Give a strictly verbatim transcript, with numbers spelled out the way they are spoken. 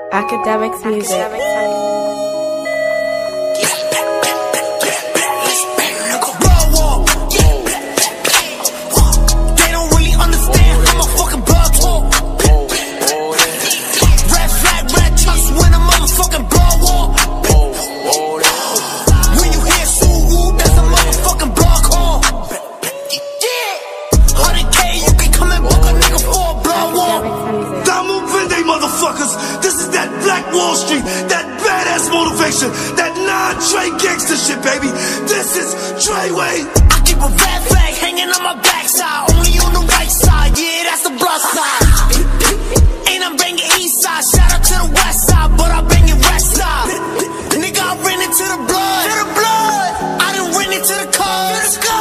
Academics music. This is that Black Wall Street, that badass motivation, that non-Trey gangster shit, baby. This is Treyway. I keep a red flag hanging on my backside, only on the right side, yeah, that's the blood side. Ain't I'm banging east side, shout out to the west side, but I bang it west side. Nigga, I ran into the blood, to the blood. I done ran into the cars.